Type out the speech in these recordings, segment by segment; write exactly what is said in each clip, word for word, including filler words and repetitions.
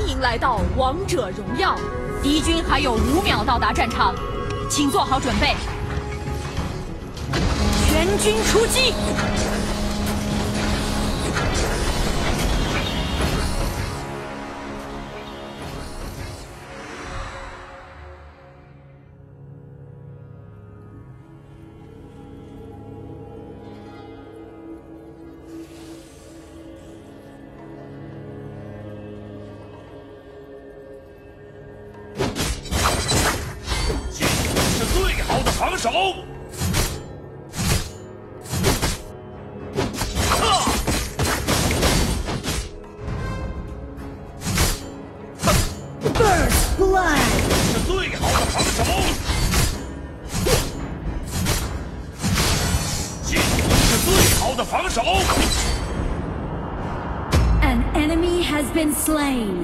迎来到王者荣耀，敌军还有五秒到达战场，请做好准备，全军出击！ 防守。 First blood。 是最好的防守。进攻是最好的防守。 An enemy has been slain.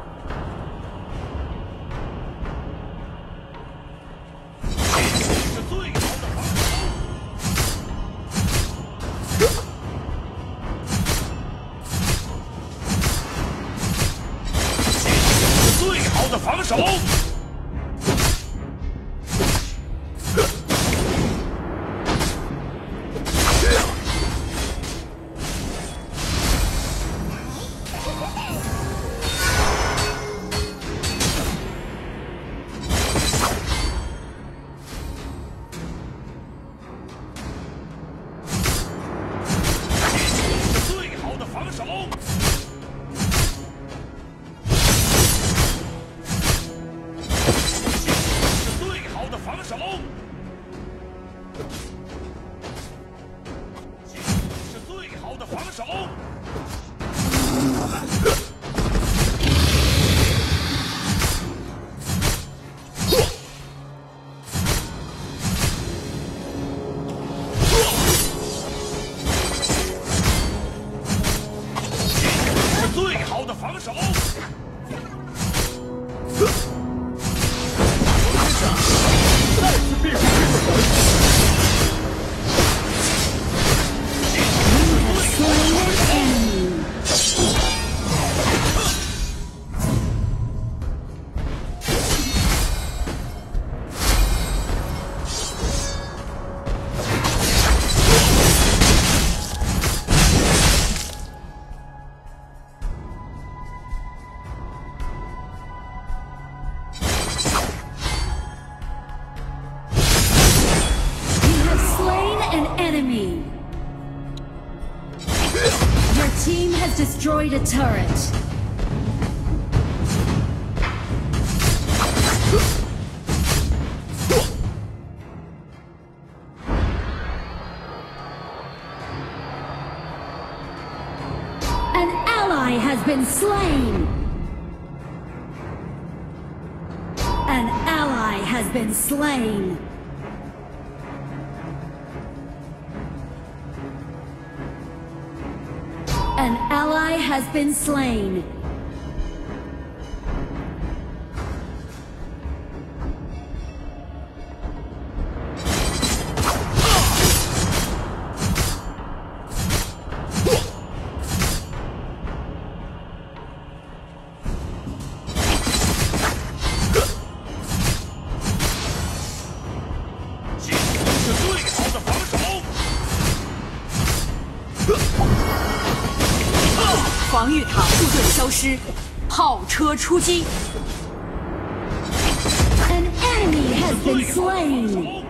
防守。是最好的防守。 防守，是最好的防守。是最好的防守。 再次避开这个 Team has destroyed a turret. An ally has been slain. An ally has been slain. An ally has been slain. 防御塔护盾消失，炮车出击。 An enemy has been slain.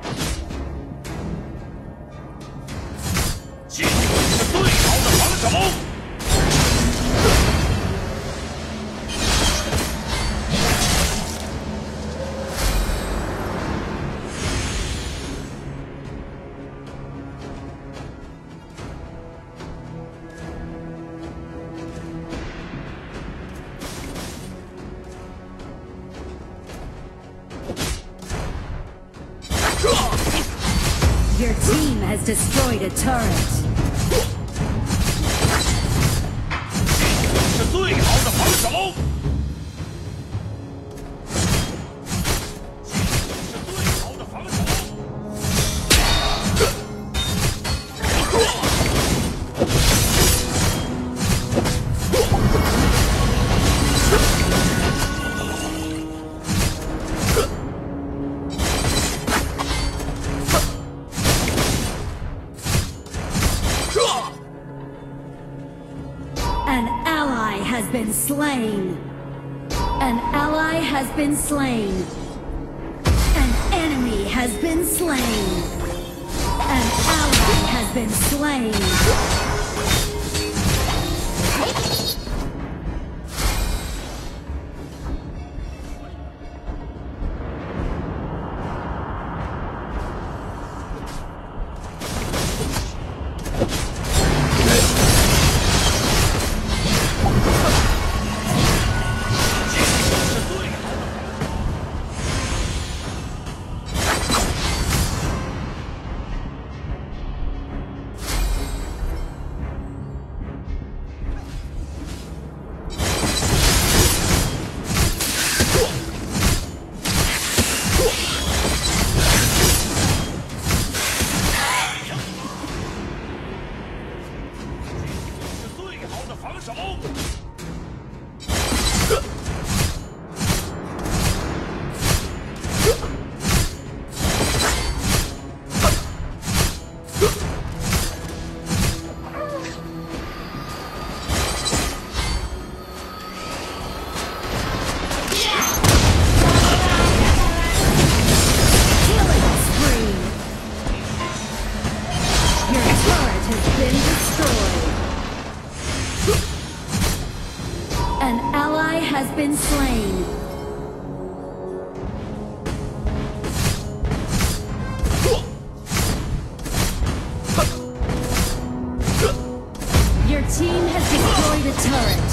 进攻是最好的防守。 Your team has destroyed a turret. 是最好的防守。是最好的防守。 slain. An ally has been slain. An enemy has been slain. An ally has been slain. Has been slain. Your team has destroyed a turret.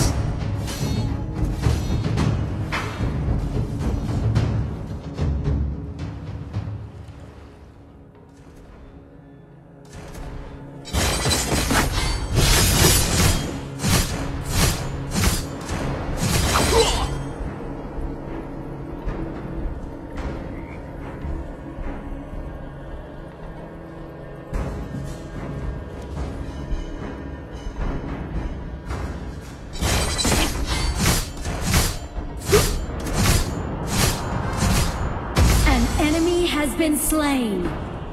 Has been slain.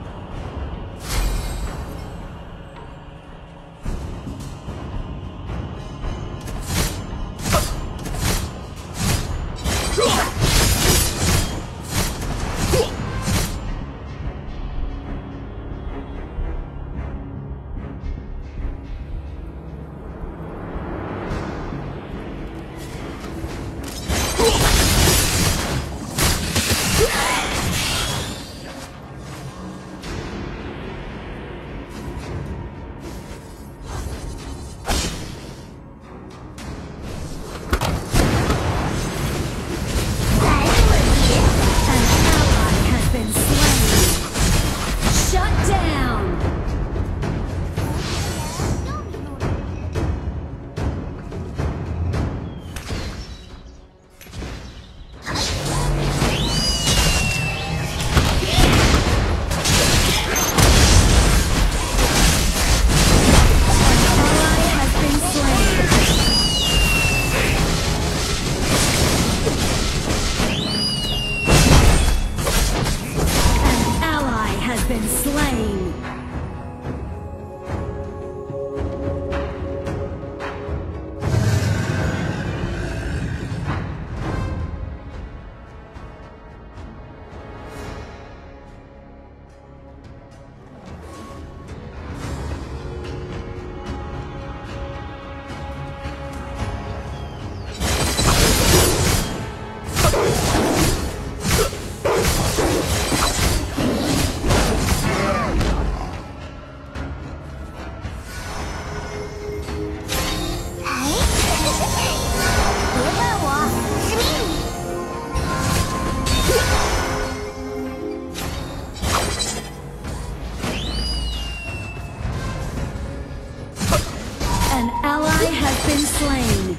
Been slain.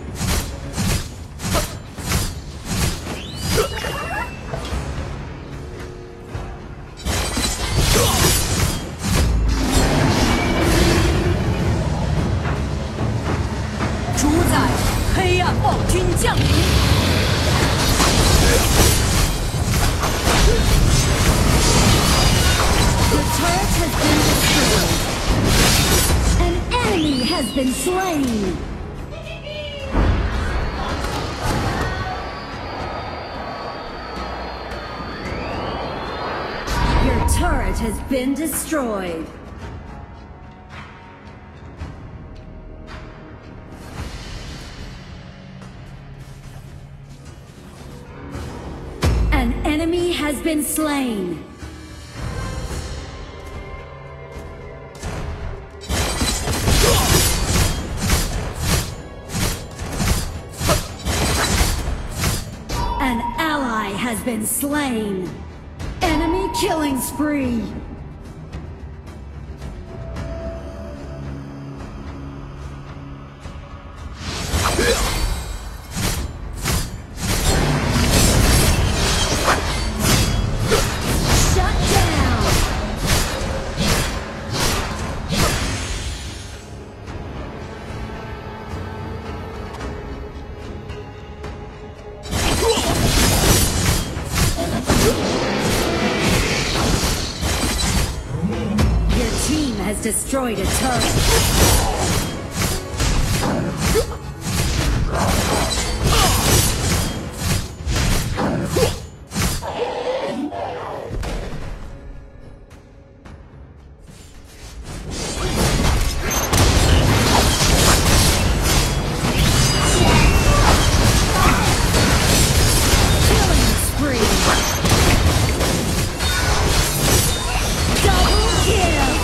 Been slain. turret has been destroyed. An enemy has been slain. An ally has been slain. Enemy killing spree. Shut down. Your team has destroyed a turret. Killing spree. Double kill.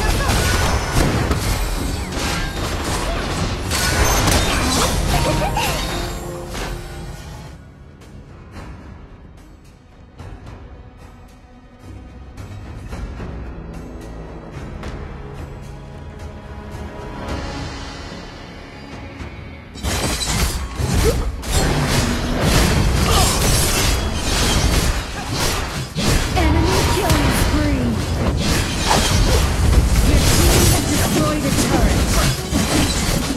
Enemy killing spree. Your team has destroyed a turret.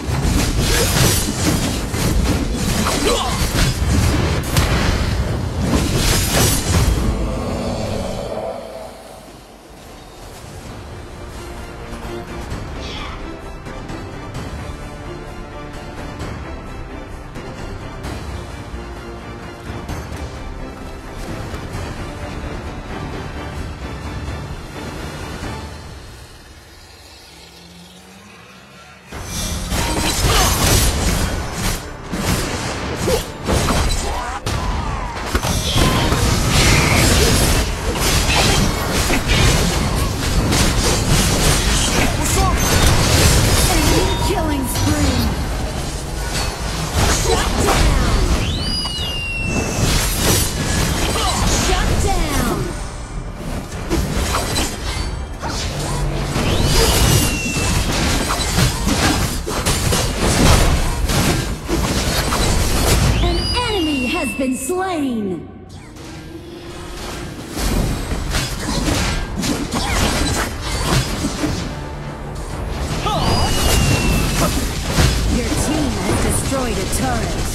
Enemy killing spree. Shut down. Shut down. An enemy has been slain. Your team has destroyed a turret.